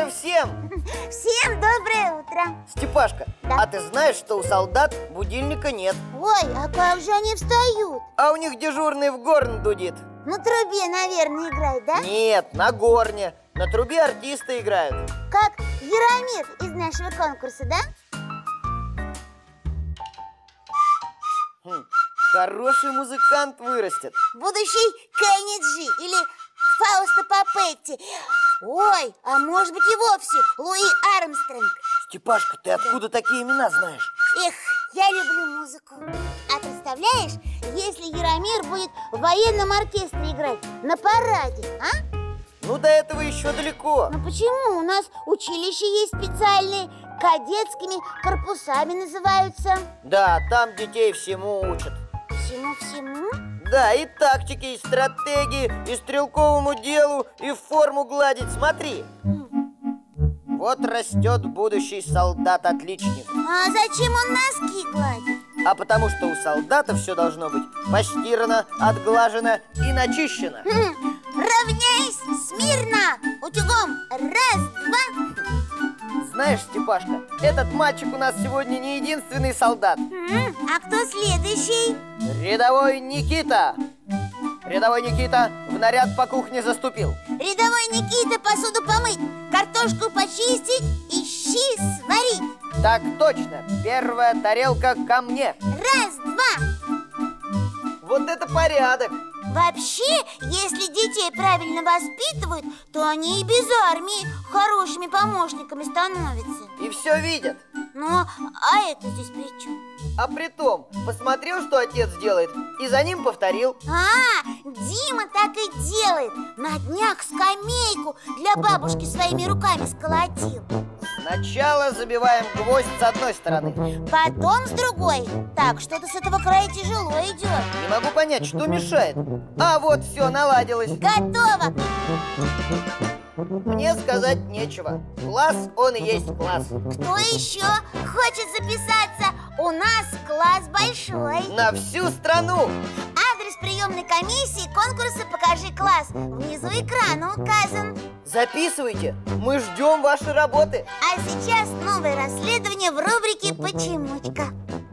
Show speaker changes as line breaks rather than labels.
утро всем!
Всем доброе утро!
Степашка,
да?
А ты знаешь, что у солдат будильника нет?
Ой, а как же они встают?
А у них дежурный в горн дудит.
На трубе, наверное, играет, да?
Нет, на горне. На трубе артисты играют.
Как Яромир из нашего конкурса, да?
Хороший музыкант вырастет.
Будущий Кенни Джи или Фауста Папетти. Ой, а может быть и вовсе Луи Армстронг.
Степашка, ты откуда такие имена знаешь?
Эх, я люблю музыку. А представляешь, если Яромир будет в военном оркестре играть на параде, а?
Ну, до этого еще далеко.
Ну почему? У нас училища есть специальные, кадетскими корпусами называются.
Да, там детей всему учат.
Всему-всему?
Да, и тактике, и стратегии, и стрелковому делу, и форму гладить. Смотри. Вот растет будущий солдат-отличник.
А зачем он носки гладит?
А потому что у солдата все должно быть постирано, отглажено и начищено.
Равняйсь смирно! Утюгом! Раз, два!
Знаешь, Степашка, этот мальчик у нас сегодня не единственный солдат.
А кто следующий?
Рядовой Никита. Рядовой Никита в наряд по кухне заступил.
Рядовой Никита посуду помыть, картошку почистить и щи сварить.
Так точно, первая тарелка ко мне.
Раз, два.
Вот это порядок.
Вообще, если детей правильно воспитывают, то они и без армии хорошими помощниками становятся.
И все видят.
Ну, а это здесь при чем?
А притом, посмотрел, что отец делает, и за ним повторил.
Дима так и делает. На днях скамейку для бабушки своими руками сколотил.
Сначала забиваем гвоздь с одной стороны,
потом с другой. Так, что-то с этого края тяжело идет.
Не могу понять, что мешает. А вот все наладилось.
Готово.
Мне сказать нечего. Класс, он и есть класс.
Кто еще хочет записаться? У нас класс большой.
На всю страну.
Адрес приемной комиссии конкурса «Покажи класс» внизу экрана указан.
Записывайте, мы ждем вашей работы.
А сейчас новое расследование в рубрике «Почемучка».